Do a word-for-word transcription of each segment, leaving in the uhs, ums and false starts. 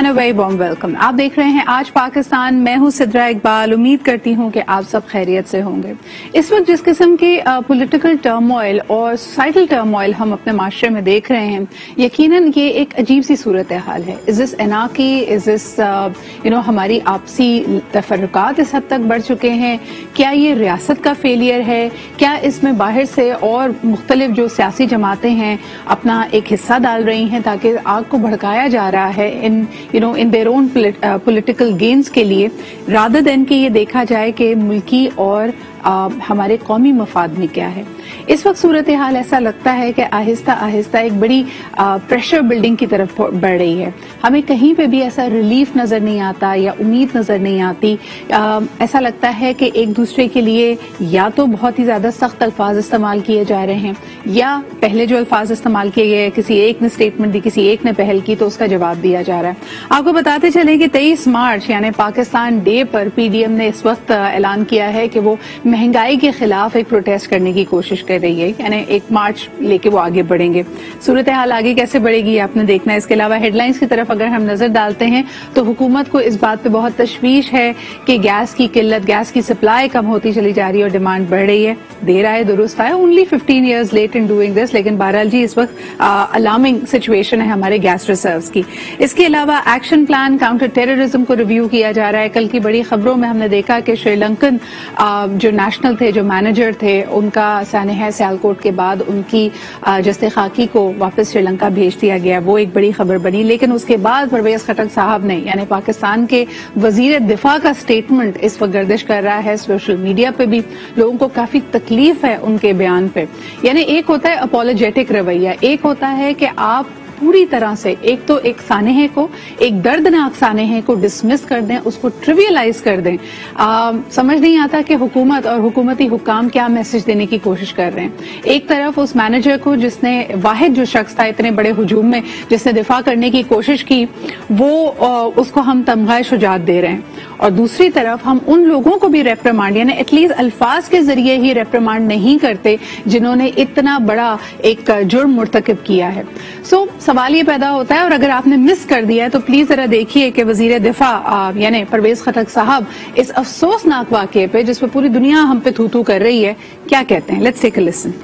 And a very warm welcome. आप देख रहे हैं आज पाकिस्तान, मैं हूं सिद्रा इकबाल। उम्मीद करती हूं कि आप सब खैरियत से होंगे। इस वक्त जिस किस्म की पॉलिटिकल टर्मोइल और सोसाइटल टर्मोइल हम अपने माशरे में देख रहे हैं, यकीनन ये एक अजीब सी सूरत हाल है। Is this anarchy, is this you know हमारी आपसी तफर्रुकात इस हद तक बढ़ चुके हैं? क्या ये रियासत का फेलियर है? क्या इसमें बाहर से और मुख्तलिफ जो सियासी जमातें हैं अपना एक हिस्सा डाल रही हैं ताकि आग को भड़काया जा रहा है in you know in their own political gains के लिए, रादर देन कि ये देखा जाए कि मुल्की और आ, हमारे कौमी मफाद में क्या है। इस वक्त सूरत हाल ऐसा लगता है कि आहिस्ता आहिस्ता एक बड़ी आ, प्रेशर बिल्डिंग की तरफ बढ़ रही है। हमें कहीं पे भी ऐसा रिलीफ नजर नहीं आता या उम्मीद नजर नहीं आती। आ, ऐसा लगता है कि एक दूसरे के लिए या तो बहुत ही ज्यादा सख्त अल्फाज इस्तेमाल किए जा रहे हैं, या पहले जो अल्फाज इस्तेमाल किए गए, किसी एक ने स्टेटमेंट दी, किसी एक ने पहल की तो उसका जवाब दिया जा रहा है। आपको बताते चलें कि तेईस मार्च यानी पाकिस्तान डे पर पीडीएम ने इस वक्त ऐलान किया है कि वो महंगाई के खिलाफ एक प्रोटेस्ट करने की कोशिश कर रही है, यानी एक मार्च लेके वो आगे बढ़ेंगे। सूरत हाल आगे कैसे बढ़ेगी आपने देखना है। इसके अलावा हेडलाइंस की तरफ अगर हम नजर डालते हैं तो हुकूमत को इस बात पे बहुत तशवीश है कि गैस की किल्लत, गैस की सप्लाई कम होती चली जा रही है और डिमांड बढ़ रही है। देर आए दुरुस्त आए, only fifteen years late in doing this, लेकिन बहरहाल जी इस वक्त अलार्मिंग सिचुएशन है हमारे गैस रिजर्व्स की। इसके अलावा एक्शन प्लान काउंटर टेररिज्म को रिव्यू किया जा रहा है। कल की बड़ी खबरों में हमने देखा कि श्रीलंकन जो नेशनल थे, जो मैनेजर थे, उनका सानहा सियालकोट के बाद उनकी जस्ते खाकी को वापस श्रीलंका भेज दिया गया। वो एक बड़ी खबर बनी। लेकिन उसके बाद परवेज खटक साहब ने यानी पाकिस्तान के वजीर दिफा का स्टेटमेंट इस वक्त गर्दिश कर रहा है सोशल मीडिया पे भी। लोगों को काफी तकलीफ है उनके बयान पे। यानी एक होता है अपोलोजेटिक रवैया, एक होता है कि आप पूरी तरह से एक तो एक सानेहे को, एक दर्दनाक सानेहे को डिसमिस कर दें, उसको ट्रिवियलाइज कर दें। आ, समझ नहीं आता कि हुकूमत और हुकूमती हुक्काम क्या मैसेज देने की कोशिश कर रहे हैं। एक तरफ उस मैनेजर को जिसने वाहिद जो शख्स था इतने बड़े हुजूम में जिसने दिफा करने की कोशिश की, वो आ, उसको हम तमगाए शुजात दे रहे हैं, और दूसरी तरफ हम उन लोगों को भी रेप्रिमांड यानी एटलीस्ट अल्फाज के जरिए ही रेप्रिमांड नहीं करते जिन्होंने इतना बड़ा एक जुर्म मुर्तकिब किया है। सो so, सवाल ये पैदा होता है, और अगर आपने मिस कर दिया है तो प्लीज जरा देखिए कि वजीर दिफा यानी परवेज खटक साहब इस अफसोसनाक वाकये पे जिस पे पूरी दुनिया हम पे थू थू कर रही है क्या कहते हैं। Let's take a listen.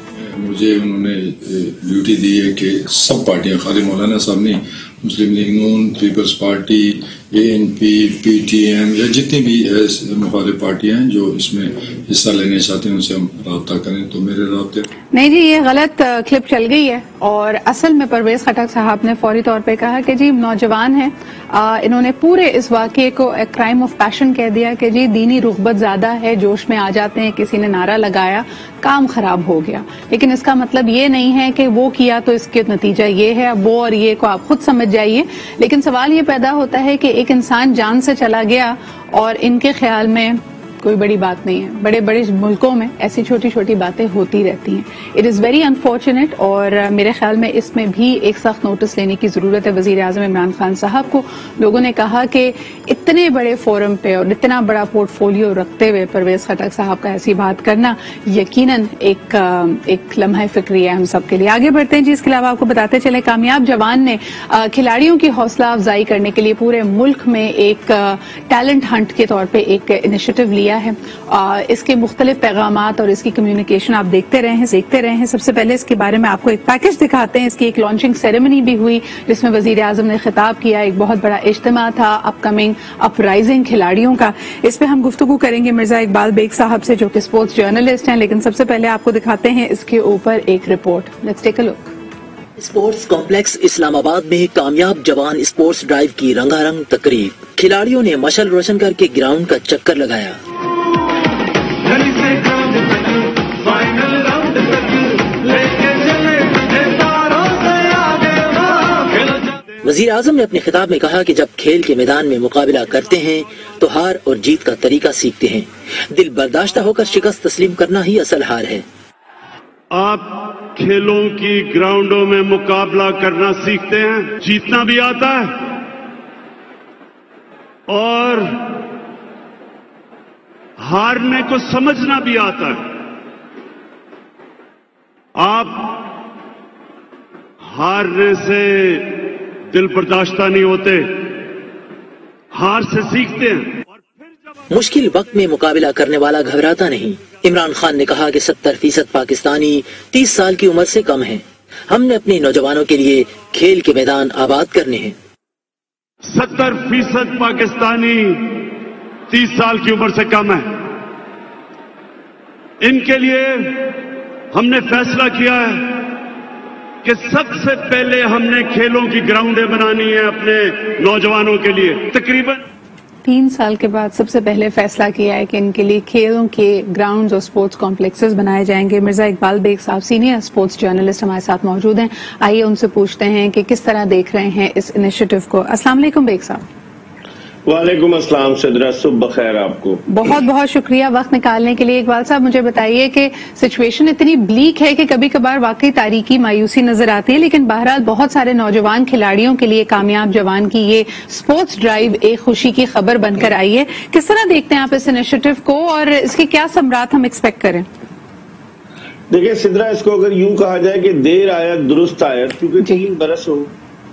मुझे उन्होंने ड्यूटी दी है कि सब पार्टियां, खाली मौलाना साहब नहीं, Muslim League Noon, Peoples Party, A N P, P T M या जितनी भी मुखालिफ पार्टियां हैं जो इसमें हिस्सा लेने चाहते हैं उनसे हम रब्ता करें। तो मेरे रब्ते नहीं जी, ये गलत क्लिप चल गई है, और असल में परवेज खटक साहब ने फौरी तौर पे कहा कि जी नौजवान हैं, इन्होंने पूरे इस वाकये को एक क्राइम ऑफ पैशन कह दिया कि जी दीनी रुग़बत ज्यादा है, जोश में आ जाते हैं, किसी ने नारा लगाया, काम खराब हो गया। लेकिन इसका मतलब ये नहीं है कि वो किया तो इसके नतीजा ये है। अब वो और ये को आप खुद समझ जाइए। लेकिन सवाल ये पैदा होता है कि एक इंसान जान से चला गया और इनके ख्याल में कोई बड़ी बात नहीं है। बड़े बड़े मुल्कों में ऐसी छोटी छोटी बातें होती रहती हैं। इट इज़ वेरी अनफॉर्चुनेट, और मेरे ख्याल में इसमें भी एक सख्त नोटिस लेने की जरूरत है वजीर आजम इमरान खान साहब को। लोगों ने कहा कि इतने बड़े फोरम पे और इतना बड़ा पोर्टफोलियो रखते हुए परवेज खटक साहब का ऐसी बात करना यकीनन एक एक लम्हा फिक्री है हम सब के लिए। आगे बढ़ते हैं जी। इसके अलावा आपको बताते चले, कामयाब जवान ने खिलाड़ियों की हौसला अफजाई करने के लिए पूरे मुल्क में एक टैलेंट हंट के तौर पर एक इनिशिएटिव लिया है। आ, इसके मुख्तलिफ पैगामात और इसकी कम्युनिकेशन आप देखते रहे हैं देखते रहे हैं सबसे पहले इसके बारे में आपको एक पैकेज दिखाते हैं। इसकी एक लॉन्चिंग सेरेमनी भी हुई जिसमें वजीर आजम ने खिताब किया। एक बहुत बड़ा इज्तिमा था अपकमिंग अपराइजिंग खिलाड़ियों का। इस पे हम गुफ्तगू करेंगे मिर्जा इकबाल बेग साहब से, जो कि स्पोर्ट्स जर्नलिस्ट हैं। लेकिन सबसे पहले आपको दिखाते हैं इसके ऊपर एक report. Let's take a look. Sports complex Islamabad में कामयाब जवान स्पोर्ट्स ड्राइव की रंगारंग तकरीब। खिलाड़ियों ने मशाल रोशन करके ग्राउंड का चक्कर लगाया। वजीर आजम ने अपने खिताब में कहा कि जब खेल के मैदान में मुकाबला करते हैं तो हार और जीत का तरीका सीखते हैं। दिल बर्दाश्ता होकर शिकस्त तस्लीम करना ही असल हार है। आप खेलों की ग्राउंडों में मुकाबला करना सीखते हैं, जीतना भी आता है और हारने को समझना भी आता है। आप हारने से दिल बर्दाश्ता नहीं होते, हार से सीखते हैं। मुश्किल वक्त में मुकाबला करने वाला घबराता नहीं। इमरान खान ने कहा कि सत्तर फीसद पाकिस्तानी तीस साल की उम्र से कम हैं। हमने अपने नौजवानों के लिए खेल के मैदान आबाद करने हैं। सत्तर फीसद पाकिस्तानी तीस साल की उम्र से कम है। इनके लिए हमने फैसला किया है कि सबसे पहले हमने खेलों की ग्राउंडें बनानी है अपने नौजवानों के लिए। तकरीबन तीन साल के बाद सबसे पहले फैसला किया है कि इनके लिए खेलों के ग्राउंड्स और स्पोर्ट्स कॉम्प्लेक्सेस बनाए जाएंगे। मिर्जा इकबाल बेग साहब सीनियर स्पोर्ट्स जर्नलिस्ट हमारे साथ मौजूद हैं। आइए उनसे पूछते हैं कि किस तरह देख रहे हैं इस इनिशिएटिव को। अस्सलाम वालेकुम बेग साहब। वालेकुम अस्सलाम सिद्रा, सुबह बखैर आपको। बहुत बहुत शुक्रिया वक्त निकालने के लिए। इकबाल साहब मुझे बताइए कि सिचुएशन इतनी ब्लीक है कि कभी कभार वाकई तारीकी मायूसी नजर आती है, लेकिन बहरहाल बहुत सारे नौजवान खिलाड़ियों के लिए कामयाब जवान की ये स्पोर्ट्स ड्राइव एक खुशी की खबर बनकर आई है। किस तरह देखते हैं आप इस इनिशिएटिव को और इसके क्या समरात हम एक्सपेक्ट करें? देखिए सिद्रा, इसको अगर यूं कहा जाए कि देर आयत दुरुस्त आयत, क्योंकि तीन बरस हो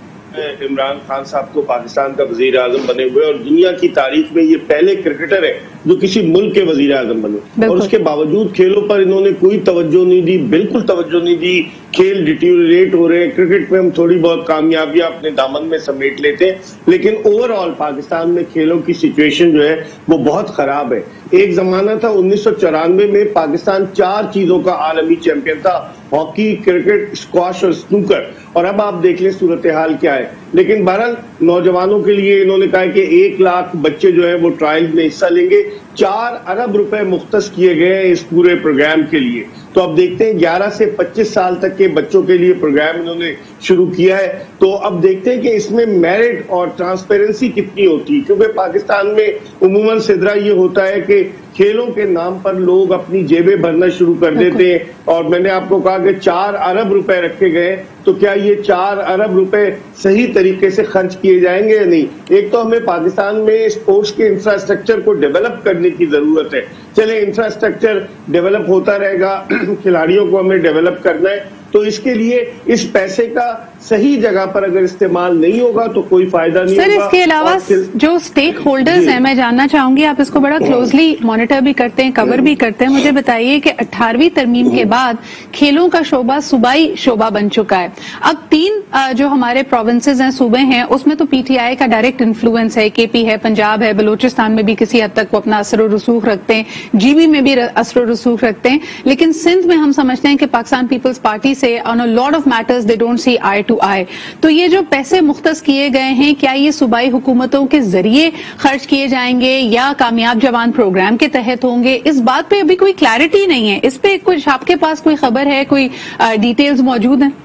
इमरान खान साहब को पाकिस्तान का वजीर आजम बने हुए और दुनिया की तारीख में ये पहले क्रिकेटर है जो किसी मुल्क के वजीर आजम बने, और उसके बावजूद खेलों पर इन्होंने कोई तवज्जो नहीं दी, बिल्कुल तवज्जो नहीं दी। खेल डिटीरिएट हो रहे हैं। क्रिकेट में हम थोड़ी बहुत कामयाबियां अपने दामन में समेट लेते हैं, लेकिन ओवरऑल पाकिस्तान में खेलों की सिचुएशन जो है वो बहुत खराब है। एक जमाना था उन्नीस सौ चौरानवे में पाकिस्तान चार चीजों का आलमी चैंपियन था, हॉकी, क्रिकेट, स्क्वाश और स्नूकर, और अब आप देख लें सूरत हाल क्या है। लेकिन बहरहाल नौजवानों के लिए इन्होंने कहा कि एक लाख बच्चे जो है वो ट्रायल में हिस्सा लेंगे। चार अरब रुपए मुख्तस किए गए हैं इस पूरे प्रोग्राम के लिए। तो अब देखते हैं ग्यारह से पच्चीस साल तक के बच्चों के लिए प्रोग्राम इन्होंने शुरू किया है। तो अब देखते हैं कि इसमें मेरिट और ट्रांसपेरेंसी कितनी होती है, क्योंकि पाकिस्तान में उमूमन सिदरा ये होता है कि खेलों के नाम पर लोग अपनी जेबें भरना शुरू कर देते हैं। और मैंने आपको कहा कि चार अरब रुपए रखे गए, तो क्या ये चार अरब रुपए सही तरीके से खर्च किए जाएंगे या नहीं? एक तो हमें पाकिस्तान में स्पोर्ट्स के इंफ्रास्ट्रक्चर को डेवलप करने की जरूरत है। चले इंफ्रास्ट्रक्चर डेवलप होता रहेगा, खिलाड़ियों को हमें डेवलप करना है, तो इसके लिए इस पैसे का सही जगह पर अगर इस्तेमाल नहीं होगा तो कोई फायदा नहीं सर, होगा। इसके अलावा जो स्टेक होल्डर्स हैं, मैं जानना चाहूंगी, आप इसको बड़ा क्लोजली मॉनिटर भी करते हैं, कवर भी करते हैं, मुझे बताइए कि अठारहवीं तरमीम के बाद खेलों का शोबा सूबाई शोबा बन चुका है। अब तीन जो हमारे प्रोविंसेस हैं, सूबे हैं, उसमें तो पीटीआई का डायरेक्ट इन्फ्लुएंस है, केपी है, पंजाब है, बलूचिस्तान में भी किसी हद तक वो अपना असर और रसूख रखते हैं, जीबी में भी असर और रसूख रखते हैं, लेकिन सिंध में हम समझते हैं कि पाकिस्तान पीपल्स पार्टी से on a lot of matters they don't see eye to eye. तो ये जो पैसे मुख्तस किए गए हैं, क्या ये सूबाई हुकूमतों के जरिए खर्च किए जाएंगे या कामयाब जवान प्रोग्राम के तहत होंगे? इस बात पे अभी कोई क्लैरिटी नहीं है। इस पे कुछ आपके पास कोई खबर है, कोई डिटेल्स मौजूद हैं?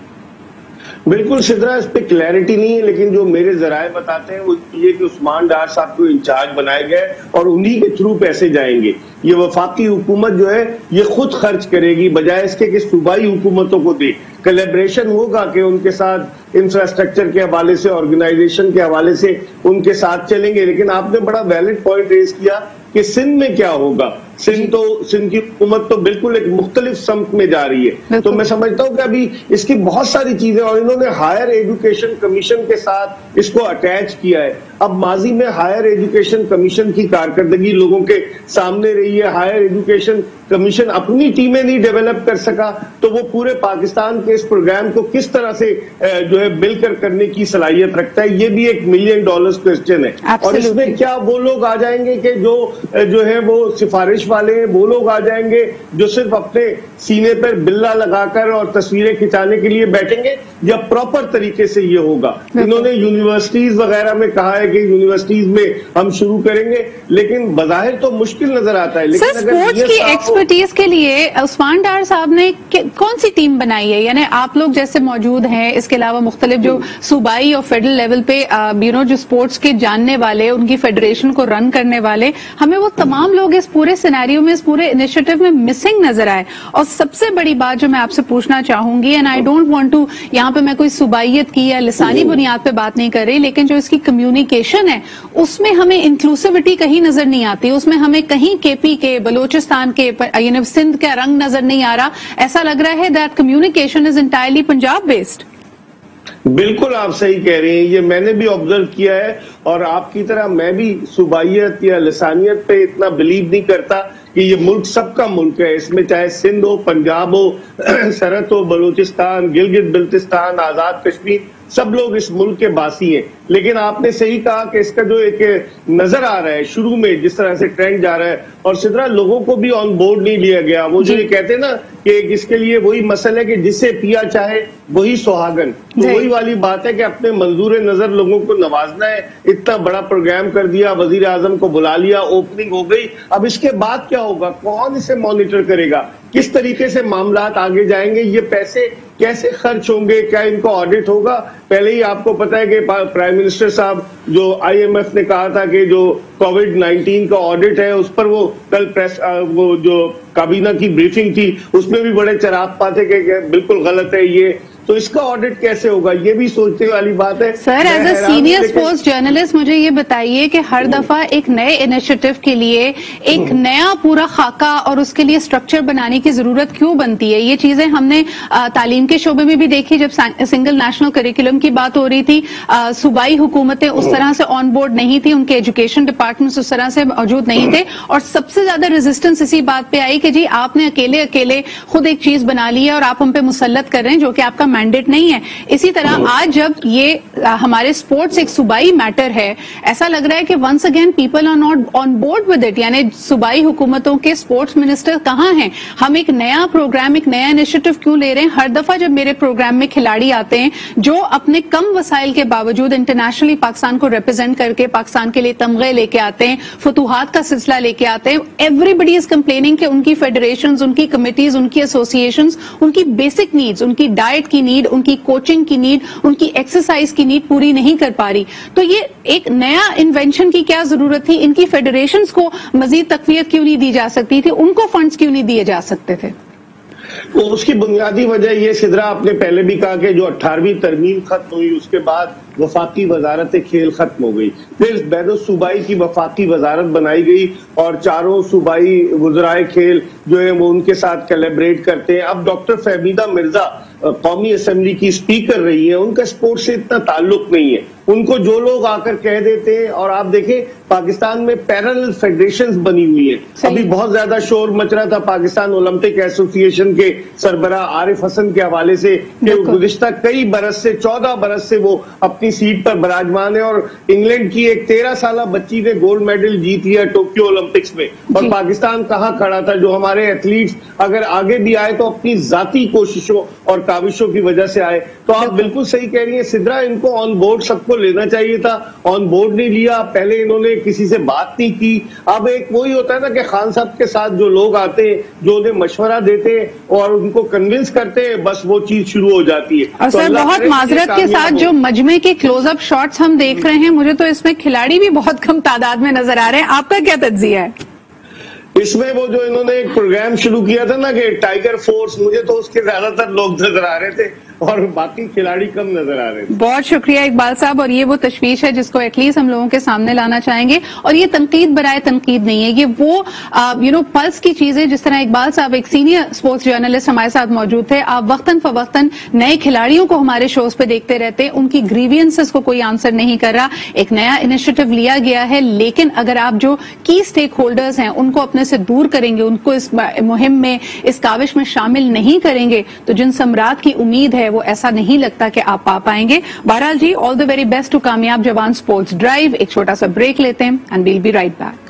बिल्कुल सिद्रा, इस पे क्लैरिटी नहीं है, लेकिन जो मेरे जराए बताते हैं वो ये कि उस्मान डार साहब को इंचार्ज बनाए गए और उन्हीं के थ्रू पैसे जाएंगे। ये वफाकी हुकूमत जो है ये खुद खर्च करेगी, बजाय इसके कि सूबाई हुकूमतों को दे। कोलैबोरेशन होगा कि उनके साथ इंफ्रास्ट्रक्चर के हवाले से, ऑर्गेनाइजेशन के हवाले से उनके साथ चलेंगे। लेकिन आपने बड़ा वैलिड पॉइंट रेज किया कि सिंध में क्या होगा। सिंध तो सिंध की हुकूमत तो बिल्कुल एक मुख्तलिफ सम्त में जा रही है। तो मैं समझता हूं कि अभी इसकी बहुत सारी चीजें, और इन्होंने हायर एजुकेशन कमीशन के साथ इसको अटैच किया है। अब माजी में हायर एजुकेशन कमीशन की कारकर्दगी लोगों के सामने रही है। हायर एजुकेशन कमीशन अपनी टीमें नहीं डेवलप कर सका, तो वो पूरे पाकिस्तान के इस प्रोग्राम को किस तरह से जो है मिलकर करने की सलाहियत रखता है, ये भी एक मिलियन डॉलर्स क्वेश्चन है। और इसमें क्या वो लोग आ जाएंगे कि जो जो है वो सिफारिश वाले हैं, वो लोग आ जाएंगे जो सिर्फ अपने सीने पर बिल्ला लगाकर और तस्वीरें खिंचाने के लिए बैठेंगे, या प्रॉपर तरीके से ये होगा? इन्होंने यूनिवर्सिटीज वगैरह में कहा है कि यूनिवर्सिटीज में हम शुरू करेंगे, लेकिन बज़ाहिर तो मुश्किल नजर आता है। लेकिन सर, स्पोर्ट्स की एक्सपर्टीज के लिए उस्मान डार साहब ने कौन सी टीम बनाई है? यानी आप लोग जैसे मौजूद हैं, इसके अलावा मुख्तलिफ जो सूबाई और फेडरल लेवल पे यू नो जो स्पोर्ट्स के जानने वाले, उनकी फेडरेशन को रन करने वाले, हमें वो तमाम लोग इस पूरे सिनेरियो में, इस पूरे इनिशिएटिव में मिसिंग नजर आए। और सबसे बड़ी बात जो मैं आपसे पूछना चाहूंगी, and I don't want to, यहाँ पे मैं कोई सुबाइयत की या लिसानी बुनियाद पे बात नहीं कर रही, लेकिन जो इसकी कम्युनिकेशन है उसमें हमें इंक्लूसिविटी कहीं नजर नहीं आती। उसमें हमें कहीं केपी के, बलोचिस्तान के, यानी सिंध का रंग नजर नहीं आ रहा। ऐसा लग रहा है that communication is entirely Punjab based. بالکل آپ صحیح کہہ رہے ہیں، یہ میں نے بھی آبزرو کیا ہے، اور آپ کی طرح میں بھی صوبائیت یا لسانیت پہ اتنا بلیو نہیں کرتا کہ یہ ملک سب کا ملک ہے، اس میں چاہے سندھ ہو، پنجاب ہو، سرحد ہو، بلوچستان، گلگت بلتستان، آزاد کشمیر، سب لوگ اس ملک کے باسی ہیں۔ لیکن آپ نے صحیح کہا کہ اس کا جو ایک نظر آ رہا ہے شروع میں جس طرح سے ٹرینڈ جا رہا ہے، اور سدرا لوگوں کو بھی آن بورڈ نہیں لیا گیا۔ وہ جو یہ کہتے ہیں نا کہ اس کے لیے وہی مسئلہ ہے کہ جسے پیا چاہے وہی سہاگن، تو وہی والی بات ہے کہ اپنے منظور نظر لوگوں کو نوازنا ہے۔ اتنا بڑا پروگرام کر دیا، وزیر اعظم کو بلا لیا، اوپننگ ہو گئی، اب اس کے بعد کیا ہوگا؟ کون اسے مانیٹر کرے گا؟ کس طریقے سے معاملات آگے جائیں گے؟ یہ پیسے کیسے خرچ ہوں گے؟ کیا ان کو آڈٹ ہوگا؟ پہلے ہی آپ کو پتا ہے کہ پرائم منسٹر صاحب جو آئی ایم ایف نے کہا تھا کہ جو کووڈ نائنٹین کا آڈٹ ہے اس پر وہ کل پریس وہ جو کابینہ کی بریفنگ تھی اس میں بھی بڑے چراغ پاتے کہ بالکل غلط ہے یہ، تو اس کا آڈٹ کیسے ہوگا؟ یہ بھی سوچنے والی بات ہے۔ Sir as a senior sports journalist مجھے یہ بتائیے کہ ہر دفعہ ایک نئے انیشیٹو کے لیے ایک نیا پورا خاکہ اور اس کے لیے اسٹرکچر بنانے کی ضرورت کیوں بنتی ہے؟ یہ چیزیں ہم نے تعلیم کے شعبے میں بھی دیکھی، جب سنگل نیشنل کریکولم کی بات ہو رہی تھی، صوبائی حکومتیں اس طرح سے آن بورڈ نہیں تھی، ان کے ایجوکیشن ڈپارٹمنٹس اس طرح سے موجود نہیں تھے، اور سب سے زیادہ ریزسٹنس اسی بات پہ آئی کہ جی آپ نے اکیلے اکیلے خود ایک چیز بنا لی ہے اور آپ ہم پہ مسلط کر رہے ہیں جو کہ آپ کا مینڈیٹ نہیں ہے۔ اسی طرح آج جب یہ ہمارے سپورٹس ایک صوبائی میٹر ہے، ایسا لگ رہا ہے کہ once again people are not on board with it, یعنی صوبائی حکومتوں کے سپورٹس منسٹر کہاں ہیں؟ ہم ایک نیا پروگرام، ایک نیا انیشیٹو کیوں لے رہے ہیں؟ ہر دفعہ جب میرے پروگرام میں کھلاڑی آتے ہیں جو اپنے کم وسائل کے باوجود انٹرنیشنلی پاکستان کو ریپرزینٹ کر کے پاکستان کے لیے تمغے لے کے آتے ہیں، فتوحات کا سلسلہ لے کے آتے ہیں، ایوری بڈی از کمپلیننگ کہ ان کی فیڈریشنز، ان کی کمیٹیز، ان کی ایسوسیشنز، ان کی بیسک نیڈز، ان کی ڈائٹ کی نیڈ، ان کی کوچنگ کی نیڈ، ان کی ایکسرسائز کی نیڈ پوری نہیں کر پا رہی۔ تو یہ ایک نیا انوینشن کی کیا ضرورت تھی؟ ان کی فیڈریشنز کو مزید تقویت کیوں نہیں دی جا سکتی تھی؟ ان کو فنڈز کیوں نہیں دیے جا سکتے تھے؟ اس کی بنیادی وجہ یہ سدرا آپ نے پہلے بھی کہا کہ جو اٹھارہویں ترمیم ختم ہوئی اس کے بعد وفاقی وزارت کھیل ختم ہو گئی، پھر بین الصوبائی کی وفاقی وزارت بنائی گئی اور چاروں صوبائی وزرائے کھیل جو ہے وہ ان کے ساتھ کیلیبریٹ کرتے ہیں۔ اب ڈاکٹر فہمیدہ مرزا قومی اسمبلی کی اسپیکر رہی ہے، ان کا اسپورٹس سے اتنا تعلق نہیں ہے، ان کو جو لوگ آ کر کہہ دیتے ہیں۔ اور آپ دیکھیں پاکستان میں پیرل فیڈریشنز بنی ہوئی ہیں، ابھی بہت زیادہ شور مچ رہا تھا پاکستان اولمپک ایسوسی ایشن کے سربراہ عارف حسن کے حوالے سے کہ گزشتہ کئی برس سے چودہ برس سے وہ اپنی سیٹ پر براجمان ہے، اور انگلینڈ کی ایک تیرہ سالہ بچی نے گولڈ میڈل جیت لیا ٹوکیو اولمپکس میں، اور پاکستان کہاں کھڑا تھا؟ جو ہمارے ایتھلیٹس اگر آگے بھی آئے تو اپنی ذاتی کوششوں اور کاوشوں کی وجہ سے آئے۔ تو آپ بالکل صحیح کہہ رہی ہیں سدرا، ان کو آن بورڈ سب کو لینا چاہیے تھا، آن بورڈ نہیں لیا، پہلے انہوں نے کسی سے بات نہیں کی۔ اب ایک وہی ہوتا ہے نا کہ خان صاحب کے ساتھ جو لوگ آتے ہیں، جو انہیں مشورہ دیتے ہیں اور ان کو کنونس کرتے ہیں، بس وہ چیز شروع ہو جاتی ہے۔ اور سر بہت معذرت کے ساتھ جو مجمع کے کلوز اپ شاٹس ہم دیکھ رہے ہیں، مجھے تو اس میں کھلاڑی بھی بہت کم تعداد میں نظر آ رہے ہیں، آپ کا کیا تجزیہ ہے؟ اس میں وہ جو انہوں نے ایک پروگرام شروع کیا تھا نا کہ ٹائیگر فورس، مجھے تو اس کے زیادہ تر لوگ نظر آ رہے تھے اور باقی کھلاڑی کم نظر آ رہے تھے۔ بہت شکریہ اقبال صاحب، اور یہ وہ تشویش ہے جس کو ایٹ لیسٹ ہم لوگوں کے سامنے لانا چاہیں گے، اور یہ تنقید برائے تنقید نہیں ہے، یہ وہ یو نو پلس کی چیزیں، جس طرح اقبال صاحب ایک سینئر اسپورٹس جرنلسٹ ہمارے ساتھ موجود تھے، آپ وقتاً فوقتاً نئے کھلاڑیوں کو ہمارے شوز پہ دیکھتے رہتے ہیں، ان کی گریوینسز کو کوئی آنسر نہیں کر رہا، ایک نیا انیشیٹو لیا گیا ہے، لیکن اگر آپ جو کی اسٹیک ہولڈرز ہیں ان کو اپنے سے دور کریں گے، ان کو اس مہم میں، اس کاوش میں شامل نہیں کریں گے، تو جن ثمرات کی امید ہے وہ ایسا نہیں لگتا کہ آپ پا پائیں گے۔ بہرحال جی، all the very best to Kamyab Jawan sports drive. ایک چھوٹا سا بریک لیتے ہیں and we'll be right back.